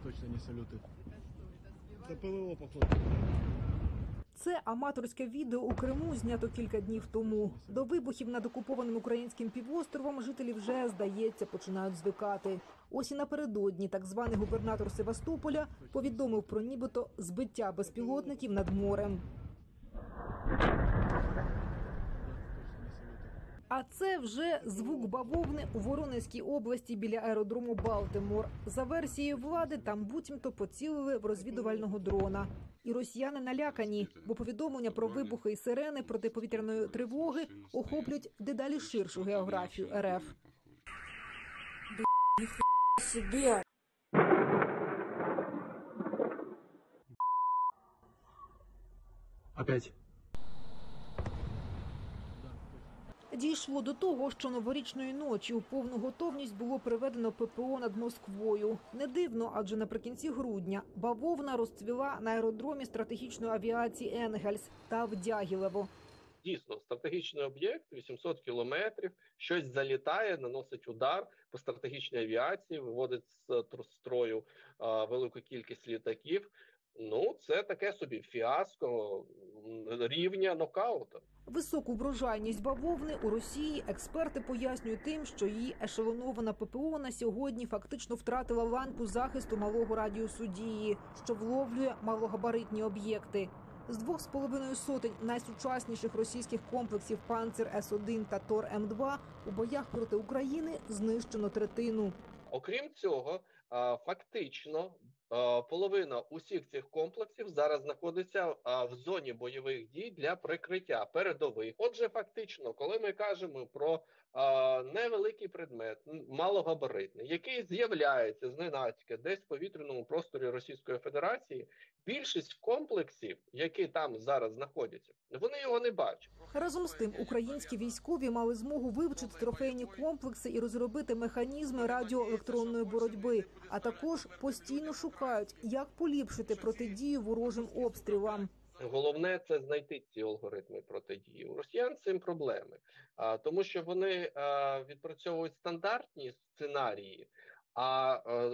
точно не салюти. Це ПВО, походу. Це аматорське відео у Криму знято кілька днів тому. До вибухів над окупованим українським півостровом жителі вже, здається, починають звикати. Ось і напередодні так званий губернатор Севастополя повідомив про нібито збиття безпілотників над морем. А це вже звук бавовни у Воронезькій області біля аеродрому Балтимор. За версією влади, там буцімто поцілили в розвідувального дрона. І росіяни налякані, бо повідомлення про вибухи і сирени протиповітряної тривоги охоплюють дедалі ширшу географію РФ. Опять. Дійшло до того, що новорічної ночі у повну готовність було приведено ППО над Москвою. Не дивно, адже наприкінці грудня бавовна розцвіла на аеродромі стратегічної авіації «Енгельс» та в Дягілево. Дійсно, стратегічний об'єкт, 800 кілометрів, щось залітає, наносить удар по стратегічній авіації, виводить з строю велику кількість літаків. Ну, це таке собі фіаско рівня нокаута. Високу врожайність бавовни у Росії експерти пояснюють тим, що її ешелонована ППО на сьогодні фактично втратила ланку захисту малого радіусу дії, що вловлює малогабаритні об'єкти. З 2,5 сотень найсучасніших російських комплексів «Панцир С-1» та «Тор-М-2» у боях проти України знищено третину. Окрім цього, фактично половина усіх цих комплексів зараз знаходиться в зоні бойових дій для прикриття передових. Отже, фактично, коли ми кажемо про невеликий предмет, малогабаритний, який з'являється зненацька десь в повітряному просторі Російської Федерації, більшість комплексів, які там зараз знаходяться, вони його не бачать. Разом з тим, українські військові мали змогу вивчити трофейні комплекси і розробити механізми радіоелектронної боротьби, а також постійно шукають, як поліпшити протидію ворожим обстрілам. Головне – це знайти ці алгоритми протидії. У росіян з цим проблеми, тому що вони відпрацьовують стандартні сценарії, а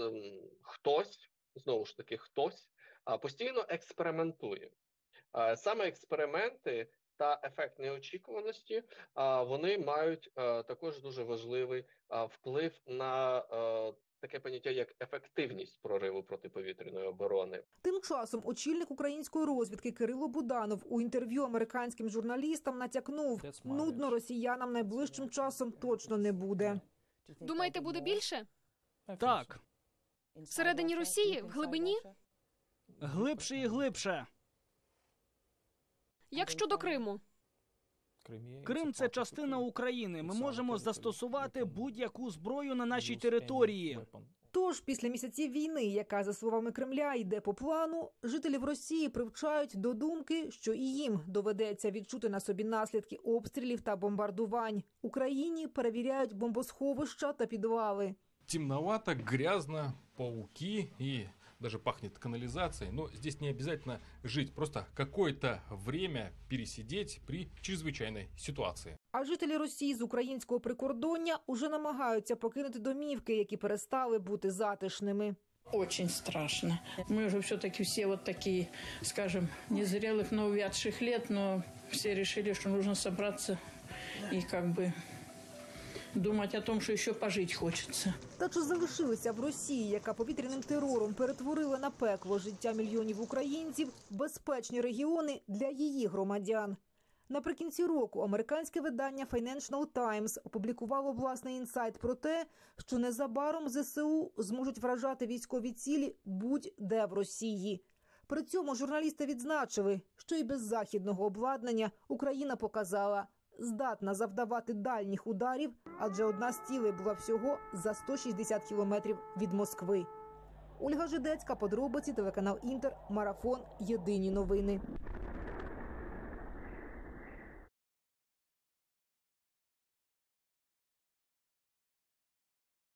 хтось, знову ж таки, хтось постійно експериментує. Саме експерименти та ефект неочікуваності, вони мають також дуже важливий вплив на таке поняття, як ефективність прориву протиповітряної оборони. Тим часом очільник української розвідки Кирило Буданов у інтерв'ю американським журналістам натякнув, нудно росіянам найближчим часом точно не буде. Думаєте, буде більше? Так. Всередині Росії? В глибині? Глибше і глибше. Як щодо Криму? Крим – це частина України. Ми можемо застосувати будь-яку зброю на нашій території. Тож, після місяців війни, яка, за словами Кремля, йде по плану, жителів Росії привчають до думки, що і їм доведеться відчути на собі наслідки обстрілів та бомбардувань. Україні перевіряють бомбосховища та підвали. Темновато, грязно, пауки и даже пахнет канализацией. Но здесь не обязательно жить, просто какое-то время пересидеть при чрезвычайной ситуации. А жителі Росії з українського прикордоння уже намагаються покинути домівки, які перестали бути затишними. Очень страшно. Мы уже все-таки все вот такие, скажем, незрелых, но увядших лет, но все решили, что нужно собраться и как бы думать о том, що ще пожити хочеться. Та чи залишилися в Росії, яка повітряним терором перетворила на пекло життя мільйонів українців, безпечні регіони для її громадян? Наприкінці року американське видання Financial Times опублікувало власний інсайт про те, що незабаром ЗСУ зможуть вражати військові цілі будь-де в Росії. При цьому журналісти відзначили, що і без західного обладнання Україна показала – здатна завдавати дальніх ударів, адже одна з цілей була всього за 160 кілометрів від Москви. Ольга Жидецька, подробиці, телеканал Інтер, Марафон, Єдині новини.